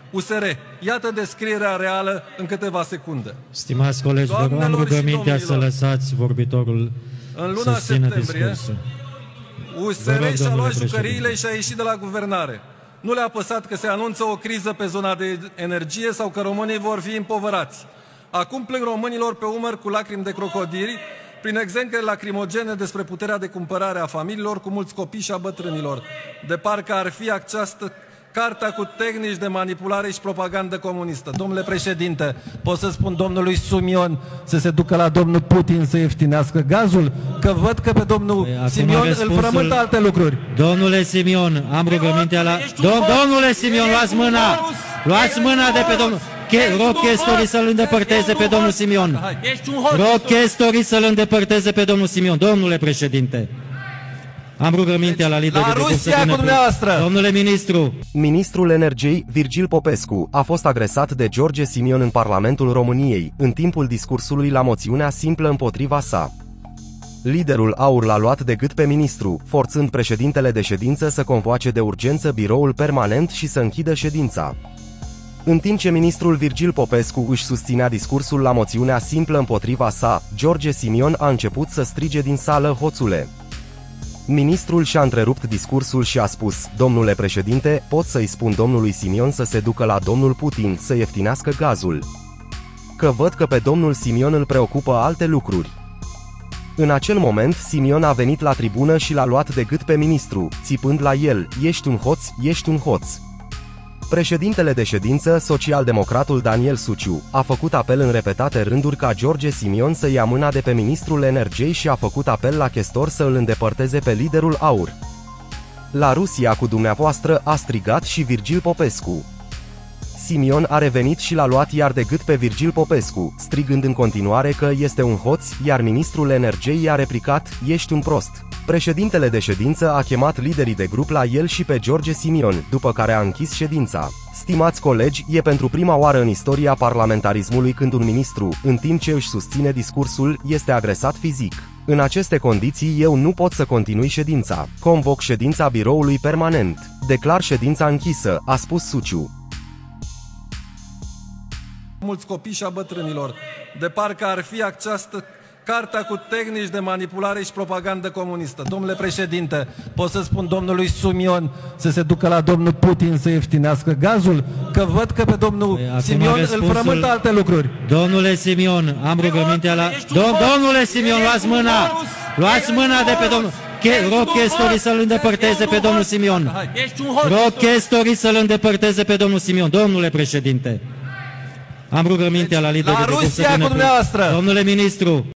USR. Iată descrierea reală în câteva secunde. Stimați colegi, vă am rugămintea să lăsați vorbitorul în luna să țină septembrie, discursul. USR și-a luat jucăriile și a ieșit de la guvernare. Nu le-a păsat că se anunță o criză pe zona de energie sau că românii vor fi împovărați. Acum plâng românilor pe umăr cu lacrimi de crocodili, prin exemple lacrimogene despre puterea de cumpărare a familiilor cu mulți copii și a bătrânilor. De parcă ar fi această carta cu tehnici de manipulare și propagandă comunistă. Domnule președinte, pot să spun domnului Simion să se ducă la domnul Putin să ieftinească gazul? Că văd că pe domnul Simion îl frământă alte lucruri. Domnule Simion, am rugămintea la... Domnule Simion, luați mâna! Luați mâna de pe domnul... Rog chestorii să-l îndepărteze pe domnul Simion. Rog chestorii să-l îndepărteze pe domnul Simion. Domnule președinte, am rugămintea la lider de Rusia cu dumneavoastră. Domnule ministru. Ministrul Energiei, Virgil Popescu, a fost agresat de George Simion în Parlamentul României, în timpul discursului la moțiunea simplă împotriva sa. Liderul AUR l-a luat de gât pe ministru, forțând președintele de ședință să convoace de urgență biroul permanent și să închidă ședința. În timp ce ministrul Virgil Popescu își susținea discursul la moțiunea simplă împotriva sa, George Simion a început să strige din sală: "Hoțule!" Ministrul și-a întrerupt discursul și a spus: "Domnule președinte, pot să-i spun domnului Simion să se ducă la domnul Putin să ieftinească gazul? Că văd că pe domnul Simion îl preocupă alte lucruri." În acel moment, Simion a venit la tribună și l-a luat de gât pe ministru, țipând la el: "Ești un hoț, ești un hoț." Președintele de ședință, socialdemocratul Daniel Suciu, a făcut apel în repetate rânduri ca George Simion să ia mâna de pe ministrul energiei și a făcut apel la chestor să îl îndepărteze pe liderul AUR. "La Rusia cu dumneavoastră!" a strigat și Virgil Popescu. Simion a revenit și l-a luat iar de gât pe Virgil Popescu, strigând în continuare că este un hoț, iar ministrul energiei i-a replicat: "Ești un prost." Președintele de ședință a chemat liderii de grup la el și pe George Simion, după care a închis ședința. Stimați colegi, e pentru prima oară în istoria parlamentarismului când un ministru, în timp ce își susține discursul, este agresat fizic. În aceste condiții eu nu pot să continui ședința. Convoc ședința biroului permanent. Declar ședința închisă, a spus Suciu. Mulți copii și a bătrânilor. De parcă ar fi această carta cu tehnici de manipulare și propagandă comunistă. Domnule președinte, pot să spun domnului Simion să se ducă la domnul Putin să ieftinească gazul? Că văd că pe domnul Simion îl frământă alte lucruri. Domnule Simion, am rugămintea la... Domnule Simion, luați mâna! Luați mâna de pe domnul... Rog chestorii să-l îndepărteze pe domnul Simion. Rog chestorii să-l îndepărteze pe domnul Simion. Domnule președinte, am rugămintea la lider de Rusia cu dumneavoastră. Domnule ministru.